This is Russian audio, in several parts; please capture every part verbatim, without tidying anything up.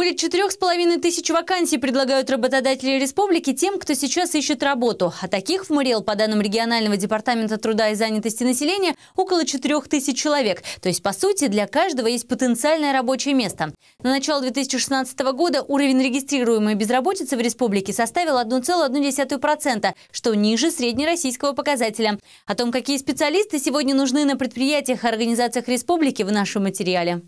Более четырех с половиной тысяч вакансий предлагают работодатели республики тем, кто сейчас ищет работу. А таких в Мариэл, по данным регионального департамента труда и занятости населения, около четырёх тысяч человек. То есть, по сути, для каждого есть потенциальное рабочее место. На начало две тысячи шестнадцатого года уровень регистрируемой безработицы в республике составил одну целую одну десятую процента, что ниже среднероссийского показателя. О том, какие специалисты сегодня нужны на предприятиях и организациях республики, в нашем материале.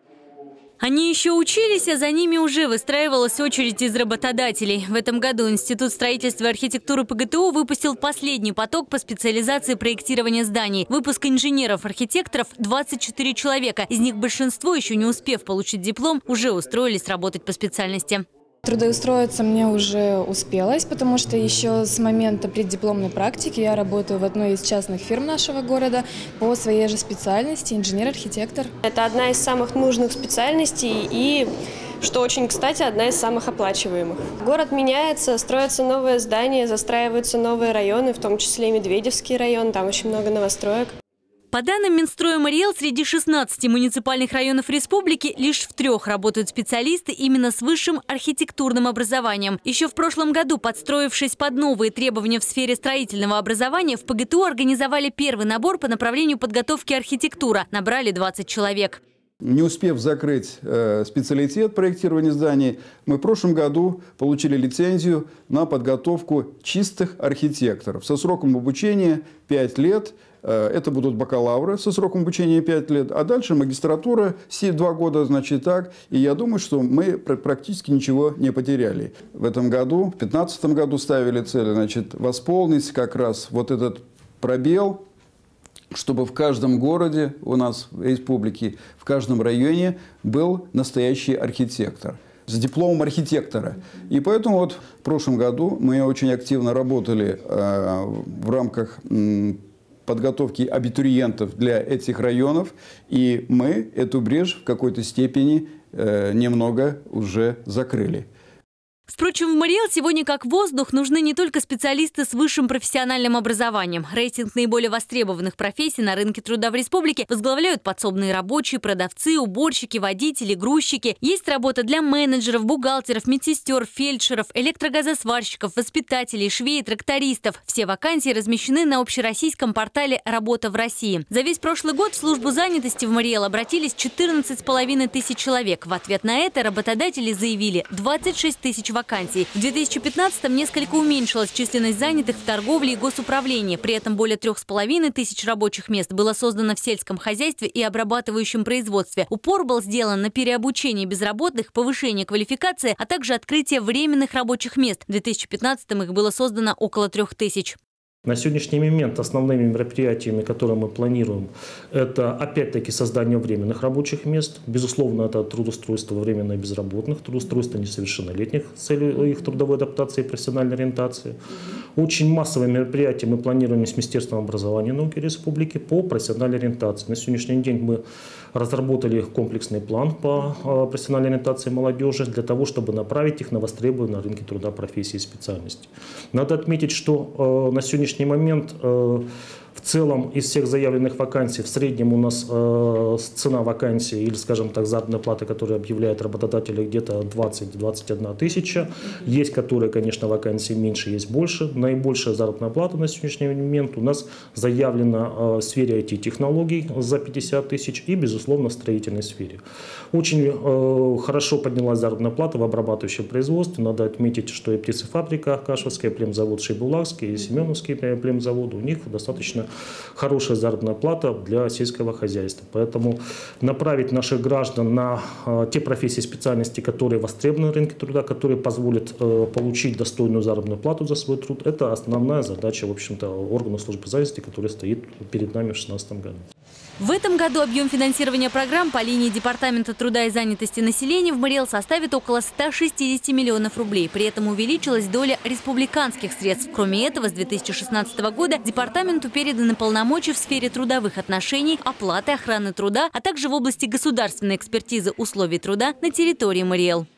Они еще учились, а за ними уже выстраивалась очередь из работодателей. В этом году Институт строительства и архитектуры ПГТУ выпустил последний поток по специализации проектирования зданий. Выпуск инженеров-архитекторов – двадцать четыре человека. Из них большинство, еще не успев получить диплом, уже устроились работать по специальности. Трудоустроиться мне уже успелось, потому что еще с момента преддипломной практики я работаю в одной из частных фирм нашего города по своей же специальности – инженер-архитектор. Это одна из самых нужных специальностей и, что очень кстати, одна из самых оплачиваемых. Город меняется, строятся новые здания, застраиваются новые районы, в том числе и Медведевский район, там очень много новостроек. По данным Минстроя Мариэл, среди шестнадцати муниципальных районов республики лишь в трех работают специалисты именно с высшим архитектурным образованием. Еще в прошлом году, подстроившись под новые требования в сфере строительного образования, в ПГТУ организовали первый набор по направлению подготовки архитектура. Набрали двадцать человек. Не успев закрыть э, специалитет проектирования зданий, мы в прошлом году получили лицензию на подготовку чистых архитекторов со сроком обучения пять лет. Э, это будут бакалавры со сроком обучения пять лет, а дальше магистратура два года, значит так. И я думаю, что мы практически ничего не потеряли. В этом году, в две тысячи пятнадцатом году ставили цель, значит, восполнить как раз вот этот пробел, чтобы в каждом городе у нас в республике, в каждом районе был настоящий архитектор с дипломом архитектора. И поэтому вот в прошлом году мы очень активно работали э, в рамках э, подготовки абитуриентов для этих районов, и мы эту брешь в какой-то степени э, немного уже закрыли. Впрочем, в Мариэл сегодня как воздух нужны не только специалисты с высшим профессиональным образованием. Рейтинг наиболее востребованных профессий на рынке труда в республике возглавляют подсобные рабочие, продавцы, уборщики, водители, грузчики. Есть работа для менеджеров, бухгалтеров, медсестер, фельдшеров, электрогазосварщиков, воспитателей, швей, трактористов. Все вакансии размещены на общероссийском портале «Работа в России». За весь прошлый год в службу занятости в Мариэл обратились четырнадцать с половиной тысяч человек. В ответ на это работодатели заявили двадцать шесть тысяч вакансий. В две тысячи пятнадцатом несколько уменьшилась численность занятых в торговле и госуправлении. При этом более трех с половиной тысяч рабочих мест было создано в сельском хозяйстве и обрабатывающем производстве. Упор был сделан на переобучение безработных, повышение квалификации, а также открытие временных рабочих мест. В две тысячи пятнадцатом их было создано около трех тысяч. На сегодняшний момент основными мероприятиями, которые мы планируем, это опять-таки создание временных рабочих мест. Безусловно, это трудоустройство временно безработных, трудоустройство несовершеннолетних с целью их трудовой адаптации и профессиональной ориентации. Очень массовые мероприятия мы планируем с Министерством образования и науки Республики по профессиональной ориентации. На сегодняшний день мы разработали комплексный план по профессиональной ориентации молодежи для того, чтобы направить их на востребованные на рынке труда профессии и специальности. Надо отметить, что на сегодняшний момент э, в целом из всех заявленных вакансий в среднем у нас э, цена вакансии или, скажем так, заработная плата, которую объявляют работодатели, где-то двадцать — двадцать одна тысяча. Есть, которые, конечно, вакансии меньше, есть больше. Наибольшая заработная плата на сегодняшний момент у нас заявлена э, в сфере ай ти-технологий за пятьдесят тысяч и, безусловно, в строительной сфере. Очень э, хорошо поднялась заработная плата в обрабатывающем производстве. Надо отметить, что и птицефабрика Кашевская, племзавод Шейбулакский, и Семеновский племзавод, у них достаточно хорошая заработная плата для сельского хозяйства. Поэтому направить наших граждан на э, те профессии и специальности, которые востребованы на рынке труда, которые позволят э, получить достойную заработную плату за свой труд, это основная задача, в общем-то, органов службы занятости, которая стоит перед нами в две тысячи шестнадцатом году. В этом году объем финансирования программ по линии Департамента труда и занятости населения в Мариэл составит около ста шестидесяти миллионов рублей. При этом увеличилась доля республиканских средств. Кроме этого, с две тысячи шестнадцатого года департаменту переданы полномочия в сфере трудовых отношений, оплаты, охраны труда, а также в области государственной экспертизы условий труда на территории Мариэл.